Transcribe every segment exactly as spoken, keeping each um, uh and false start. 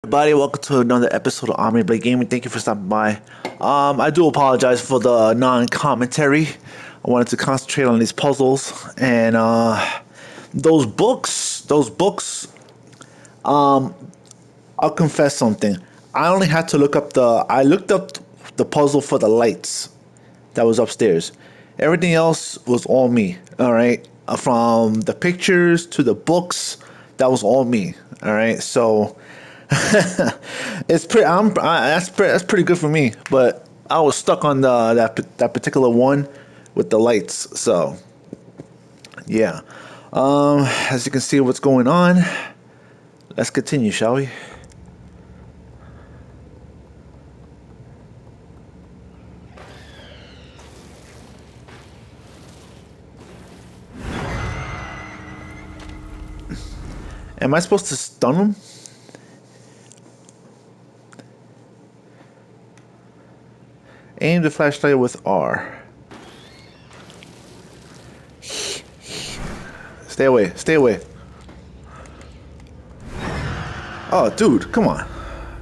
Everybody, welcome to another episode of Omni Blade Gaming. Thank you for stopping by. Um, I do apologize for the non-commentary. I wanted to concentrate on these puzzles and uh, those books. Those books. I'll confess something. I only had to look up the. I looked up the puzzle for the lights that was upstairs. Everything else was all me. All right, Uh, from the pictures to the books, that was all me. All right, so. it's pretty. I'm. I, that's pretty. That's pretty good for me. But I was stuck on the that that particular one with the lights. So yeah. Um, as you can see, what's going on. Let's continue, shall we? Am I supposed to stun him? Aim the flashlight with R. Stay away. Stay away. Oh, dude, come on.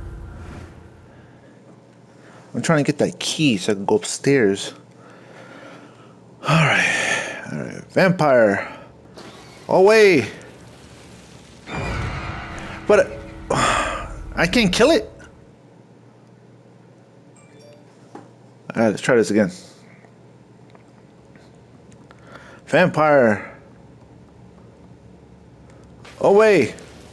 I'm trying to get that key so I can go upstairs. Alright. Alright. Vampire. Away. But uh, I can't kill it. Alright, let's try this again. Vampire. Away.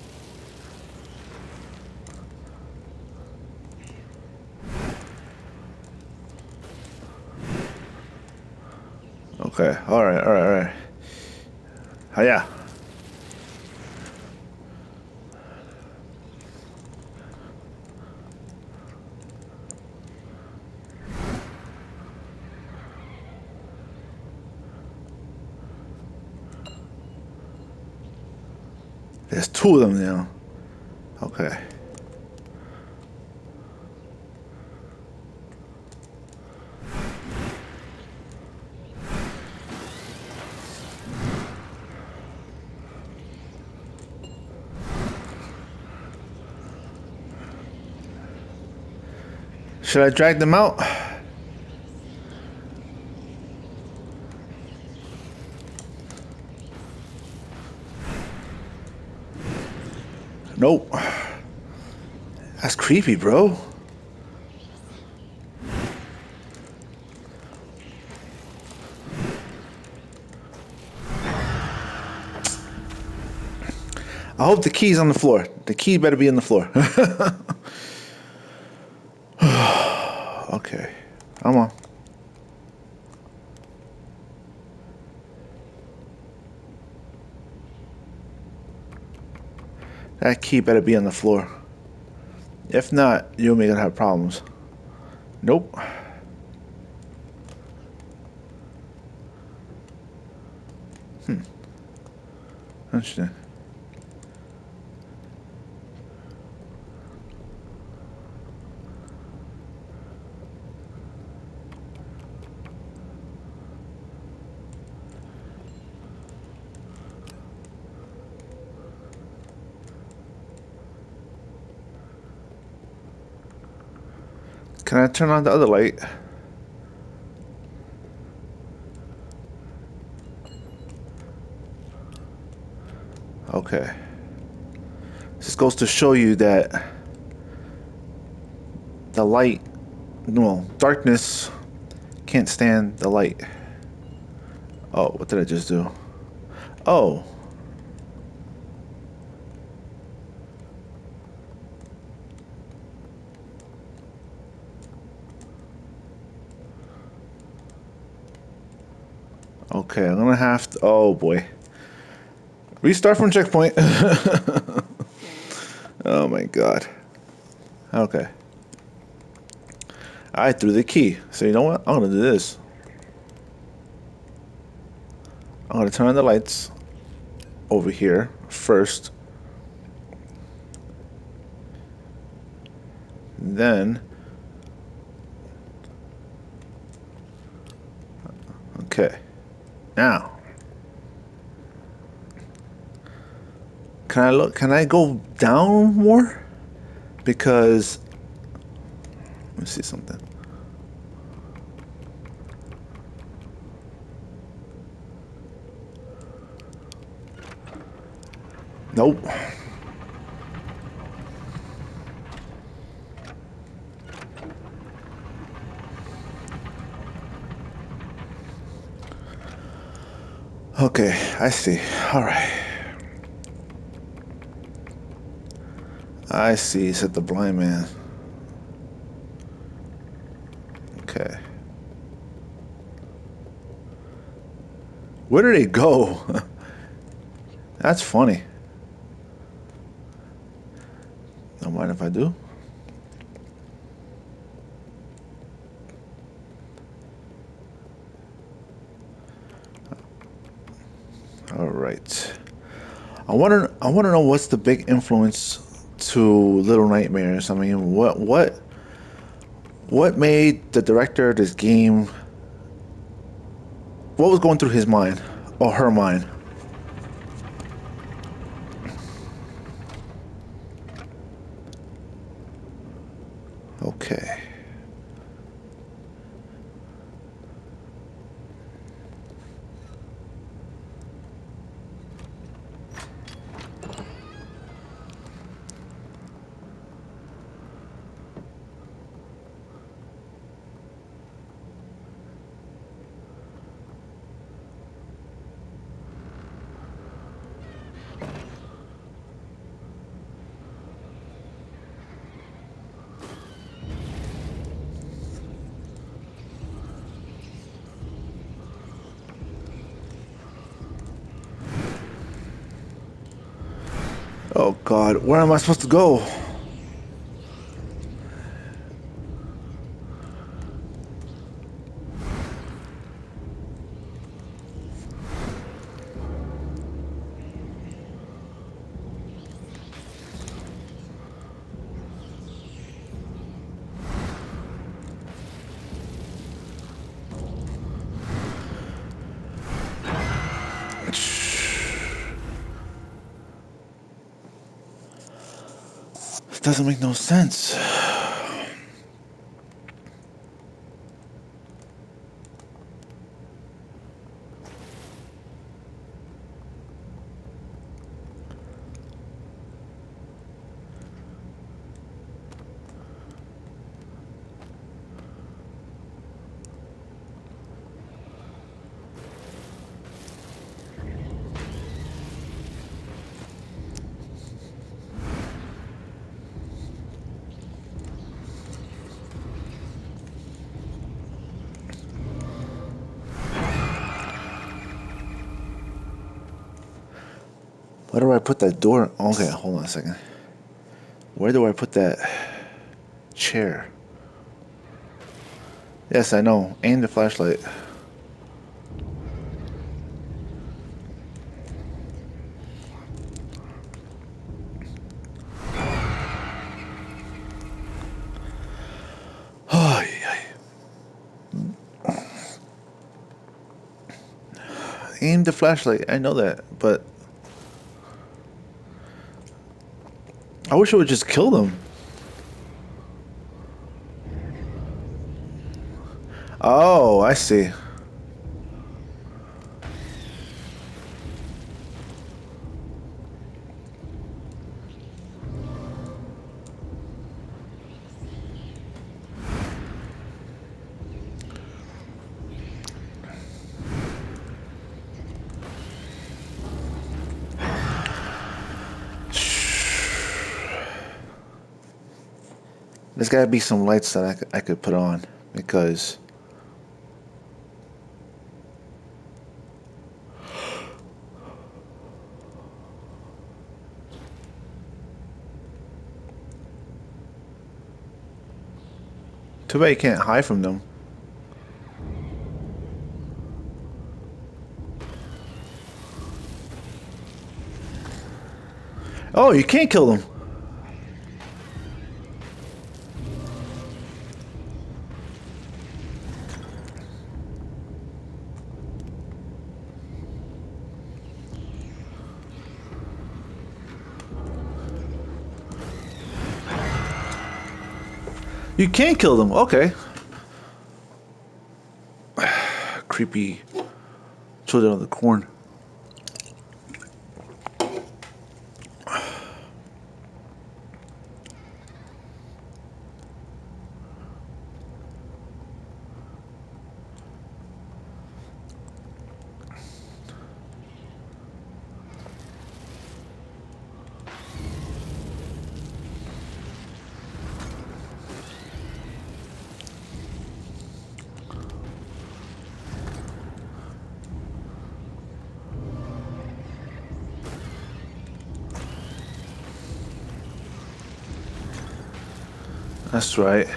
Okay, alright, alright, alright. Oh, yeah. There's two of them now. Okay. Should I drag them out? Nope. That's creepy, bro. I hope the key's on the floor. The key better be on the floor. Okay. Come on. That key better be on the floor. If not, you and me gonna have problems. Nope. Hmm. Interesting. Can I turn on the other light? Okay. This goes to show you that the light, well, darkness can't stand the light. Oh, what did I just do? Oh. Okay, I'm gonna have to. Oh boy. Restart from checkpoint. Oh my god. Okay. I threw the key. So you know what? I'm gonna do this. I'm gonna turn on the lights over here first. Then. Okay. Now. Can I look? Can I go down more? because let me see something. Nope. Okay, I see. All right. I see, said the blind man. Okay. Where did it go? That's funny. Don't mind if I do. All right. I wonder. I want to know what's the big influence to Little Nightmares. I mean, what what what made the director of this game? What was going through his mind or her mind? Okay. Oh God, where am I supposed to go? It doesn't make no sense. Where do I put that door? Okay, hold on a second. Where do I put that chair? Yes, I know. Aim the flashlight. Oh, aim the flashlight. I know that, but I wish it would just kill them. Oh, I see. There's got to be some lights that I, c- I could put on because too bad you can't hide from them. Oh, you can't kill them. You can kill them. Okay. Creepy children of the corn. That's right.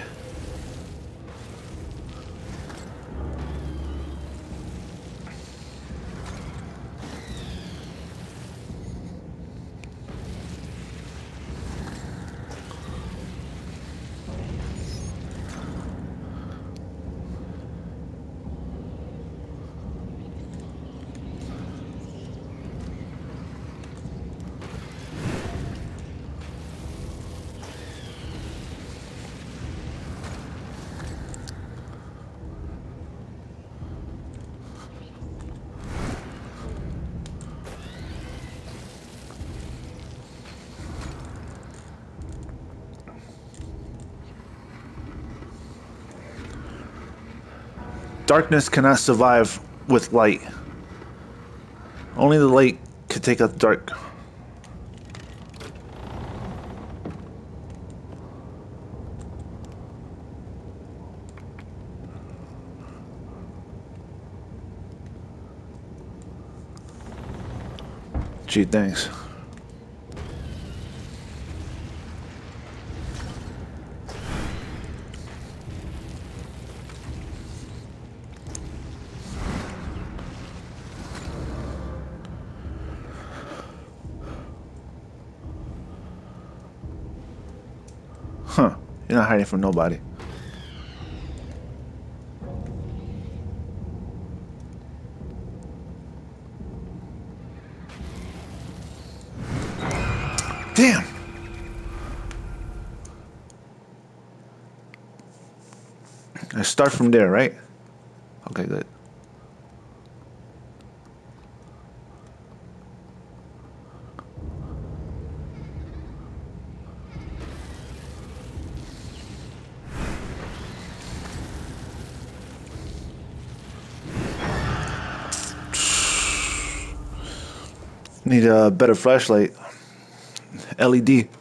Darkness cannot survive with light. Only the light could take out the dark. Gee, thanks. Huh. You're not hiding from nobody. Damn. I start from there, right? Okay, good. Need a better flashlight. L E D.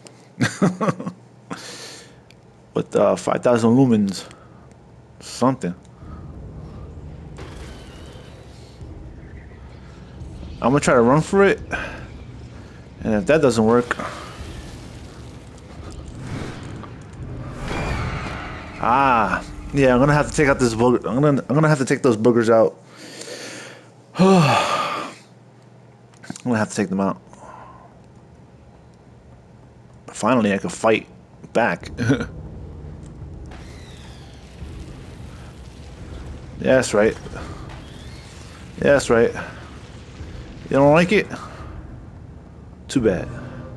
With uh, five thousand lumens. Something. I'm gonna try to run for it. And if that doesn't work. Ah. Yeah, I'm gonna have to take out this booger. I'm gonna I'm gonna have to take those boogers out. I'm gonna have to take them out. Finally, I can fight back. Yeah, that's right. Yeah, that's right. You don't like it? Too bad.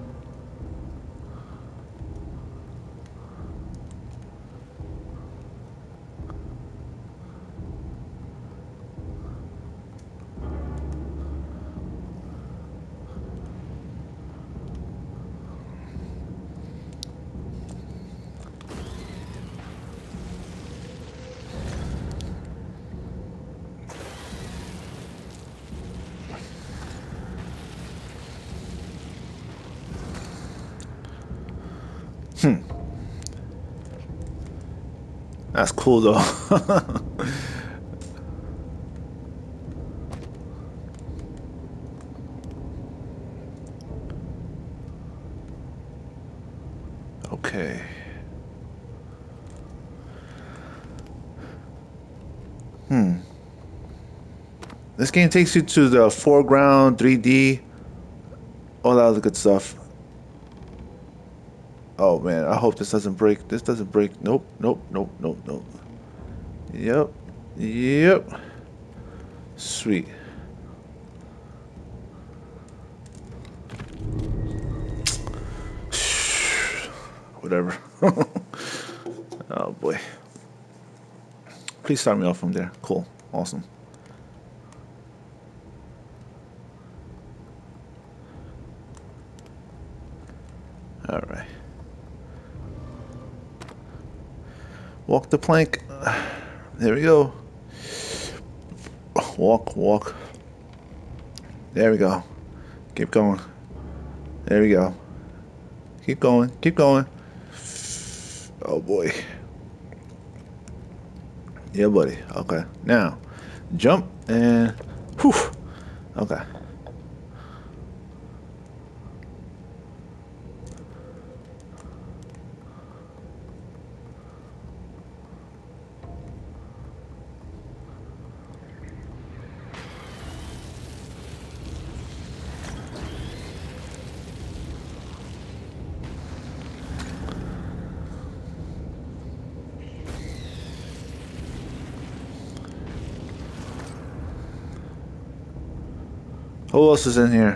Hmm. That's cool though. Okay. Hmm. This game takes you to the foreground, three D, all that other good stuff. Oh man, I hope this doesn't break. This doesn't break. Nope, nope, nope, nope, nope. Yep, yep. Sweet. Whatever. Oh boy. Please start me off from there. Cool. Awesome. Alright. Walk the plank. There we go. Walk, walk. There we go. Keep going. There we go. Keep going. Keep going. Oh boy. Yeah, buddy. Okay. Now, jump and whew. Okay. Who else is in here?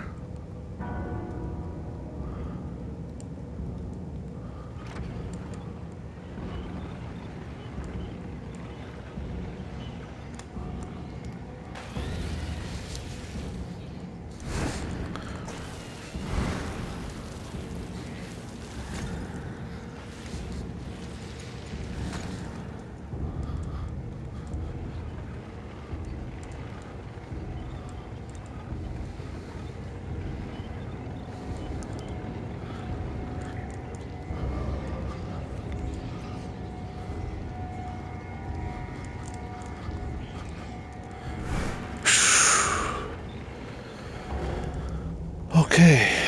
Okay.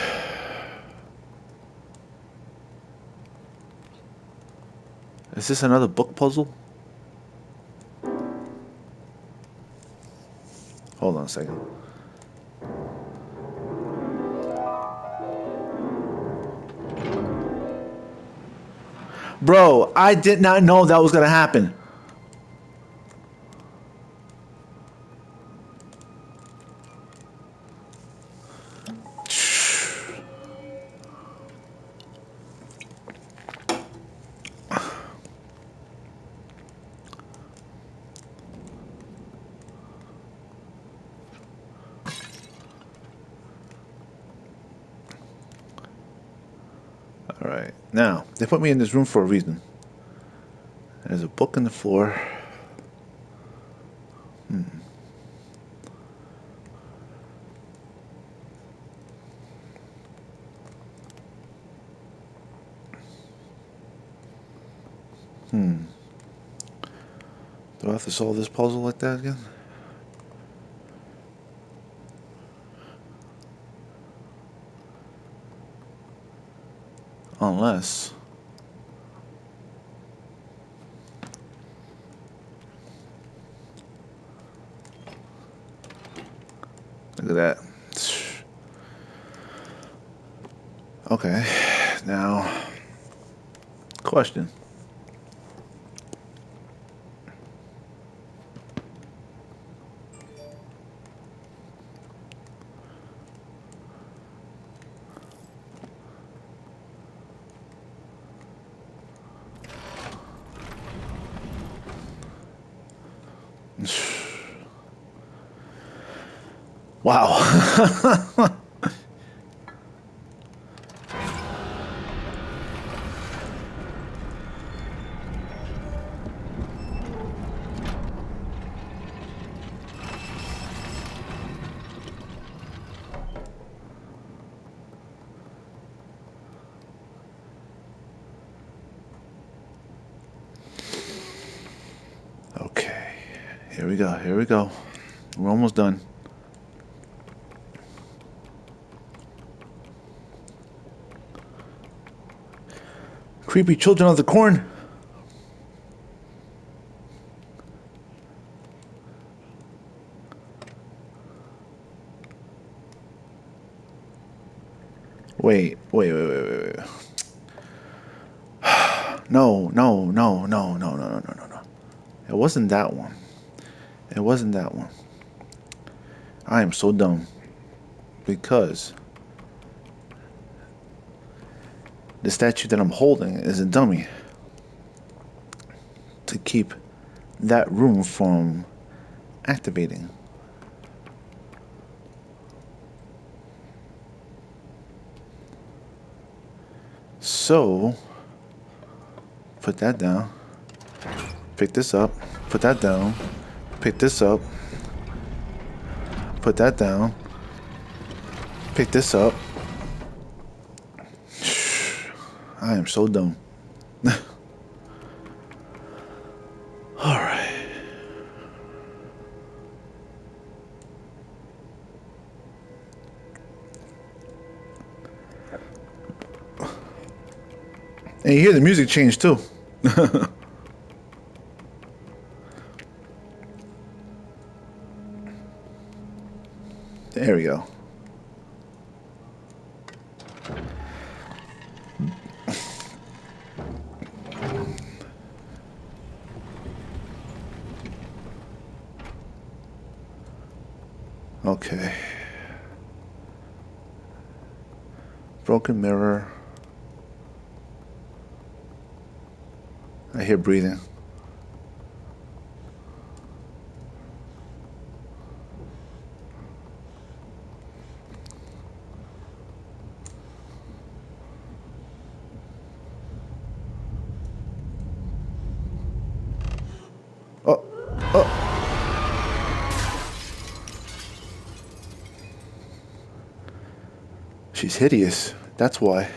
Is this another book puzzle? Hold on a second. Bro, I did not know that was gonna happen. Alright, now, they put me in this room for a reason. There's a book on the floor. Hmm. Hmm. Do I have to solve this puzzle like that again? Unless... Look at that. Okay, now... Question. Wow. Okay. Here we go. Here we go. We're almost done. Creepy children of the corn. Wait, wait, wait, wait, wait, wait. No, no, no, no, no, no, no, no, no, no. It wasn't that one. It wasn't that one. I am so dumb. Because the statue that I'm holding is a dummy. to keep that room from activating. So, put that down. Pick this up. Put that down. Pick this up. Put that down. Pick this up. I am so dumb. All right. And you hear the music change too. There we go. Okay. Broken mirror. I hear breathing. Oh, oh. She's hideous. That's why.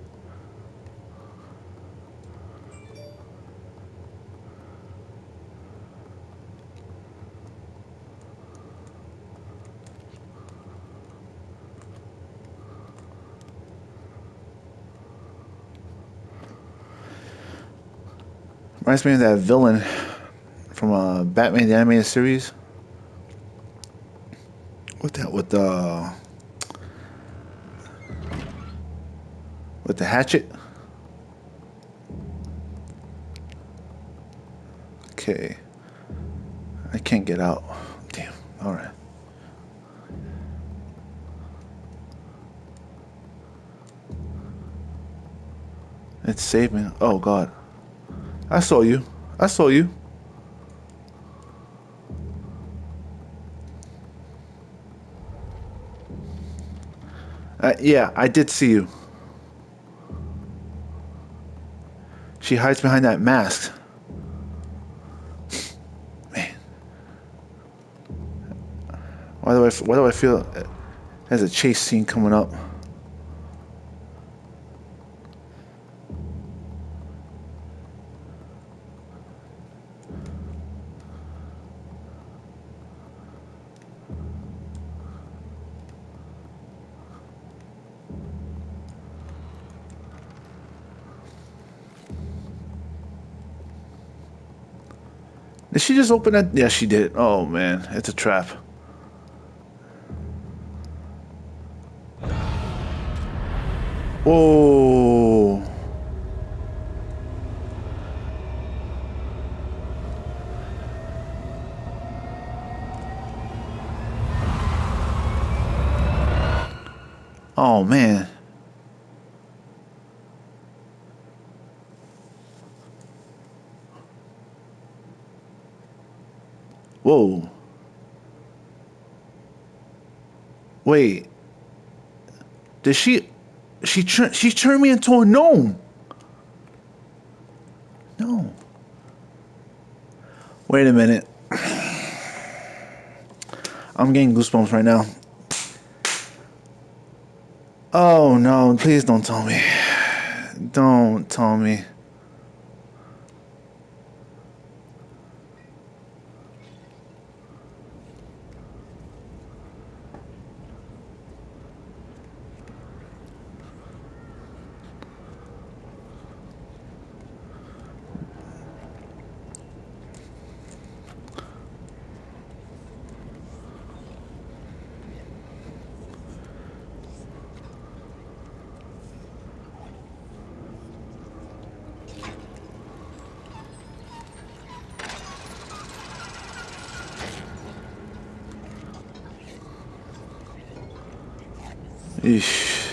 Reminds me of that villain from uh, Batman the Animated Series. With that, with the with the hatchet. Okay, I can't get out. Damn. All right. It's saving. Oh God. I saw you. I saw you. Uh, yeah, I did see you. She hides behind that mask. Man. Why do I, why do I feel there's a chase scene coming up? Did she just open that? Yeah, she did. Oh man, it's a trap. Whoa. Oh man. Whoa. Wait. Did she she tur- she turned me into a gnome? No. Wait a minute. I'm getting goosebumps right now. Oh no, please don't tell me. Don't tell me. Eesh.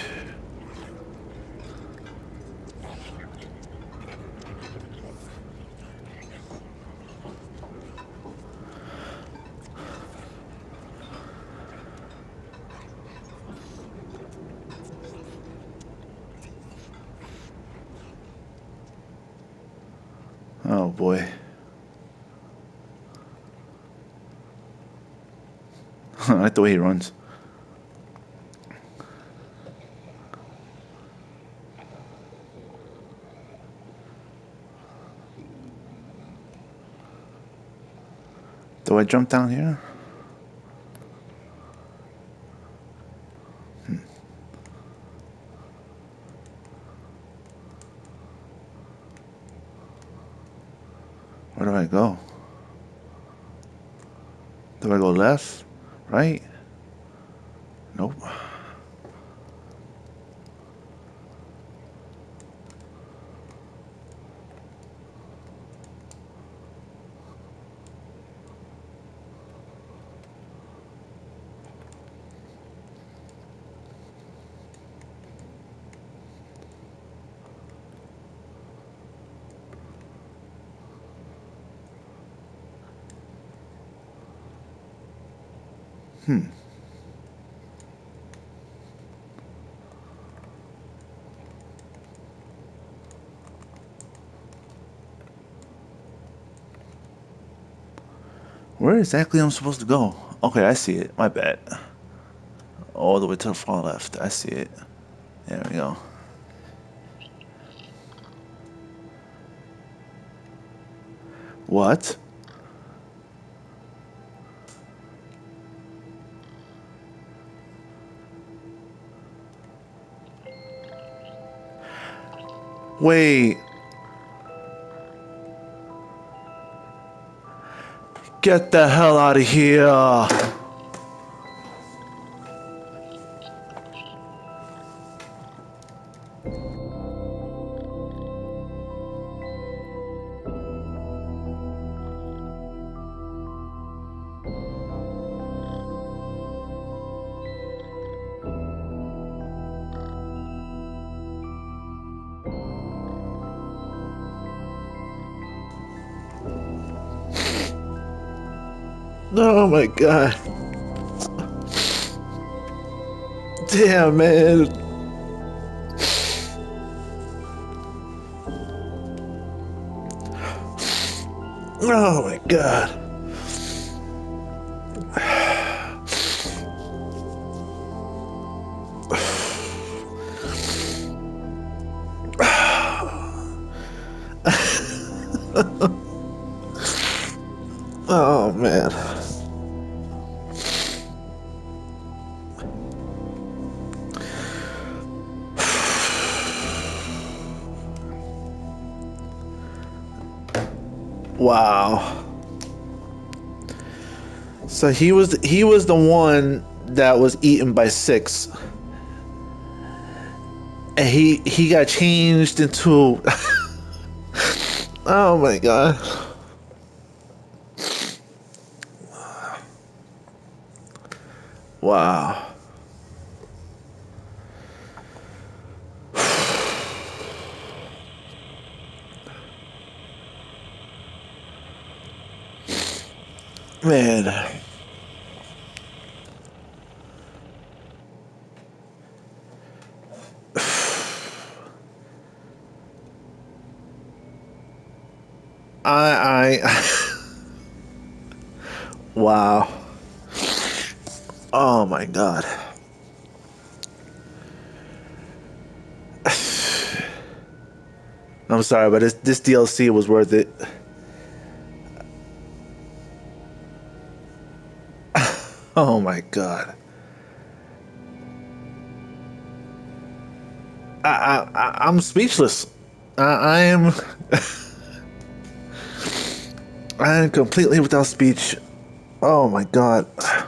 Oh boy. I like the way he runs. Do I jump down here? Hmm. Where do I go? Do I go left? Right? Nope. Hmm. Where exactly am I supposed to go? Okay, I see it. My bad. All the way to the far left. I see it. There we go. What? Wait. Get the hell out of here. Oh my god. Damn, man. Oh my god. Oh man. Wow. So he was he was the one that was eaten by six. And he he got changed into oh my god. Wow. Man. I I wow. Oh my god. I'm sorry, but this this D L C was worth it. Oh my god. I I, I I'm speechless. I, I am I am completely without speech. Oh my god.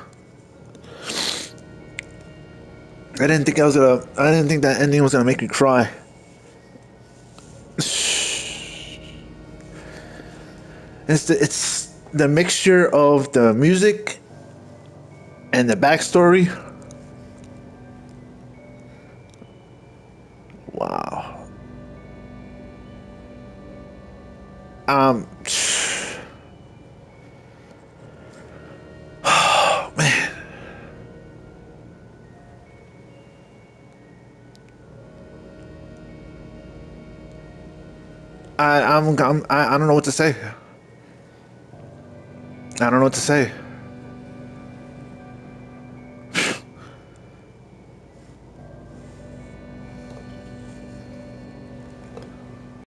I didn't think I was gonna I didn't think that ending was gonna make me cry. It's the it's the mixture of the music and the backstory. Wow. Um oh man. I I'm, I'm I, I don't know what to say. I don't know what to say.